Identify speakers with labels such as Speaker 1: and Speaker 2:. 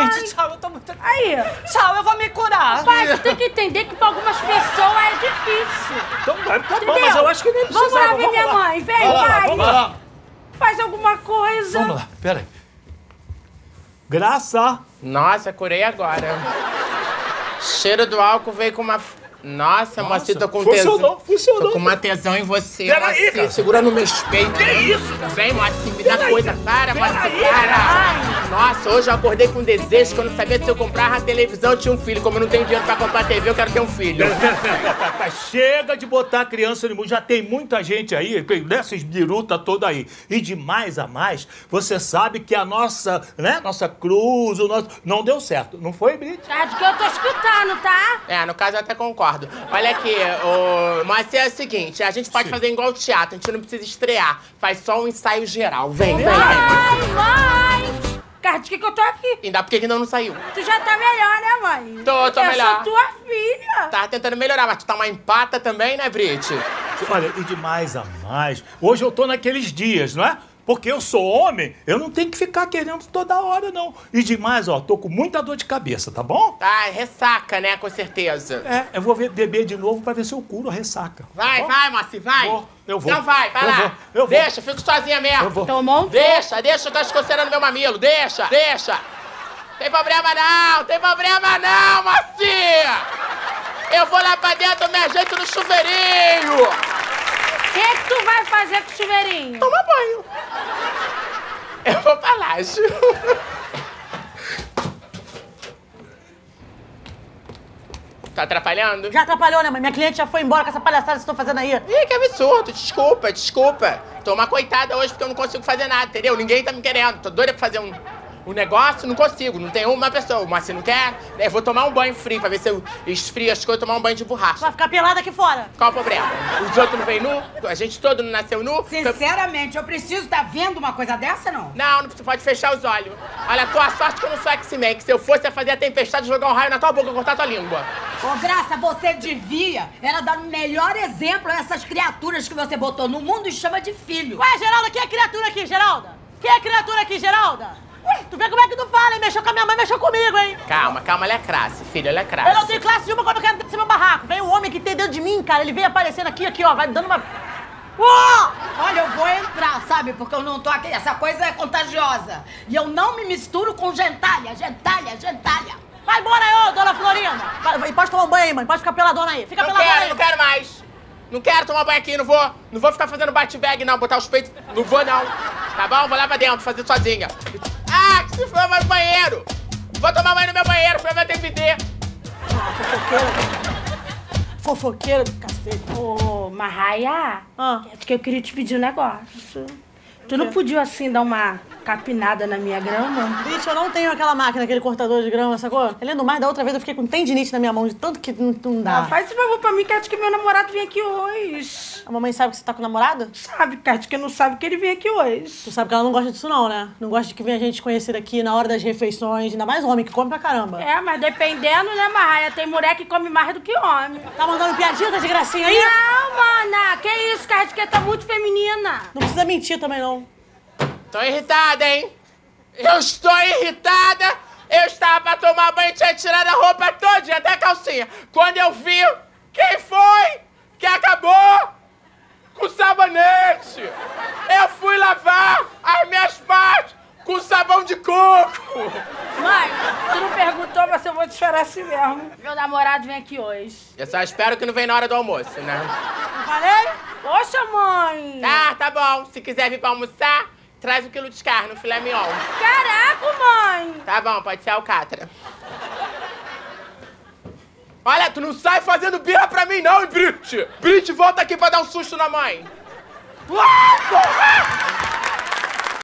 Speaker 1: Gente, tchau, eu tô muito...
Speaker 2: Aí.
Speaker 1: Tchau, eu vou me curar.
Speaker 2: Pai, tu tem que entender que pra algumas pessoas é difícil.
Speaker 1: Então tá bom, mas eu acho que nem precisava.
Speaker 2: Vamos lá ver minha mãe. Vem, pai.
Speaker 1: Vamos lá.
Speaker 2: Faz alguma coisa.
Speaker 1: Vamos lá, pera aí. Graça.
Speaker 3: Nossa, curei agora. Cheiro do álcool veio com uma... Nossa, mocinha, tô com tesão.
Speaker 1: Funcionou.
Speaker 3: Tô com uma tesão em você,
Speaker 1: Peraí,
Speaker 3: mocinha.
Speaker 1: cara.
Speaker 3: Segura no meus peitos.
Speaker 1: Que isso?
Speaker 3: Vem, mocinha, me dá coisa. Para, mocinha,
Speaker 1: Peraí,
Speaker 3: para. Nossa, hoje eu acordei com desejo que eu não sabia se eu comprava a televisão eu tinha um filho. Como eu não tenho dinheiro pra comprar TV, eu quero ter um filho.
Speaker 1: Mas chega de botar criança no mundo. Já tem muita gente aí, dessas birutas toda aí. E de mais a mais, você sabe que a nossa, né, nossa cruz, o nosso... não deu certo. Não foi, Brit?
Speaker 2: Tá de que eu tô escutando, tá?
Speaker 3: É, no caso eu até concordo. Olha aqui, mas é o seguinte, a gente pode fazer igual o teatro, a gente não precisa estrear. Faz só um ensaio geral. Vem, vem.
Speaker 2: Mãe! Cara, de que eu tô aqui?
Speaker 3: Ainda por que não saiu?
Speaker 2: Tu já tá melhor, né, mãe?
Speaker 3: Tô melhor.
Speaker 2: Eu sou tua filha.
Speaker 3: Tá tentando melhorar, mas tu tá uma empata também, né, Brit?
Speaker 1: Olha, e de mais a mais, hoje eu tô naqueles dias, não é? Porque eu sou homem, eu não tenho que ficar querendo toda hora, não. E demais, ó, tô com muita dor de cabeça, tá bom?
Speaker 3: Tá, ressaca, né, com certeza.
Speaker 1: É, eu vou beber de novo pra ver se eu curo a ressaca.
Speaker 3: Vai, vai, Moacir, vai.
Speaker 1: Eu vou.
Speaker 3: Então vai lá.
Speaker 1: Eu vou.
Speaker 3: Deixa, fico sozinha mesmo.
Speaker 1: Eu vou.
Speaker 2: Tomou um
Speaker 3: Deixa, eu tô escoceirando meu mamilo. Deixa. Tem problema não, Moacir. Eu vou lá pra dentro, eu me ajeito no chuveirinho.
Speaker 2: O que tu vai fazer com o chuveirinho?
Speaker 3: Toma banho. Eu vou pra laje. Tá atrapalhando?
Speaker 4: Já atrapalhou, né, mãe? Minha cliente já foi embora com essa palhaçada que vocês estão fazendo aí.
Speaker 3: Ih, que absurdo. Desculpa. Tô uma coitada hoje porque eu não consigo fazer nada, entendeu? Ninguém tá me querendo. Tô doida pra fazer um negócio, não consigo. Não tem uma pessoa. Mas se não quer, eu vou tomar um banho frio pra ver se eu esfrio as coisas, tomar um banho de borracha.
Speaker 4: Vai ficar pelada aqui fora.
Speaker 3: Qual o problema? Os outros não vêm nu? A gente todo não nasceu nu?
Speaker 5: Sinceramente, eu preciso estar vendo uma coisa dessa, não?
Speaker 3: Não, você pode fechar os olhos. Olha, a tua sorte que eu não sou X-Men, que se eu fosse a fazer a tempestade, jogar um raio na tua boca e cortar tua língua.
Speaker 5: Ô, Graça, você devia era dar o melhor exemplo a essas criaturas que você botou no mundo e chama de filho.
Speaker 4: Ué, Geralda, quem é criatura aqui, Geralda? Quem é criatura aqui, Geralda? Ué, tu vê como é que tu fala, hein? Mexeu com a minha mãe, mexeu comigo, hein?
Speaker 3: Calma, ela é crasse, filho, ela é crasse.
Speaker 4: Eu não tenho classe nenhuma quando eu quero descer meu barraco. Vem um homem que tem dentro de mim, cara. Ele veio aparecendo aqui, ó. Vai me dando uma...
Speaker 5: Olha, eu vou entrar, sabe? Porque eu não tô aqui. Essa coisa é contagiosa. E eu não me misturo com gentalha.
Speaker 4: Vai embora aí, ô, dona Florinda. E pode tomar um banho aí, mãe. Pode ficar peladona aí. Fica peladona aí.
Speaker 3: Não quero mais. Não quero tomar banho aqui, não vou ficar fazendo bate-bag, não. Botar os peitos, não vou, não. Tá bom? Vou lá pra dentro, fazer sozinha. Ah, que se for, vai no banheiro. Vou tomar banho no meu banheiro, pra ver DVD.
Speaker 4: Fofoqueira do cacete.
Speaker 2: Ô, Marraia, é que eu queria te pedir um negócio. Tu não podia, assim, dar uma capinada na minha grama?
Speaker 4: Bicho, eu não tenho aquela máquina, aquele cortador de grama, sacou? Além do mais, da outra vez eu fiquei com tendinite na minha mão, de tanto que não dá.
Speaker 2: Faz esse favor pra mim, que acho que meu namorado vem aqui hoje.
Speaker 4: A mamãe sabe que você tá com o namorado?
Speaker 2: Sabe, Cátia, que não sabe que ele vem aqui hoje.
Speaker 4: Tu sabe que ela não gosta disso não, né? Não gosta de que venha gente conhecida aqui na hora das refeições, ainda mais homem, que come pra caramba.
Speaker 2: É, mas dependendo, né, Marraia? Tem mulher que come mais do que homem.
Speaker 4: Tá mandando piadinha, tá de gracinha aí?
Speaker 2: Não, mana! Que isso, Cátia, que tá muito feminina.
Speaker 4: Não precisa mentir também, não.
Speaker 3: Tô irritada, hein? Eu estou irritada! Eu estava pra tomar banho e tinha tirado a roupa toda, até a calcinha. Quando eu vi, quem foi que acabou com o sabonete? Eu fui lavar as minhas partes com sabão de coco.
Speaker 2: Mãe, tu não perguntou, mas eu vou te chorar assim mesmo. Meu namorado vem aqui hoje.
Speaker 3: Eu só espero que não venha na hora do almoço, né?
Speaker 4: Não falei?
Speaker 2: Poxa, mãe!
Speaker 3: Tá bom. Se quiser vir pra almoçar, traz 1 quilo de carne, um filé mignon.
Speaker 2: Caraca, mãe!
Speaker 3: Tá bom, pode ser alcatra. Olha, tu não sai fazendo birra pra mim não, hein, Brit? Brit, volta aqui pra dar um susto na mãe. Uai, porra!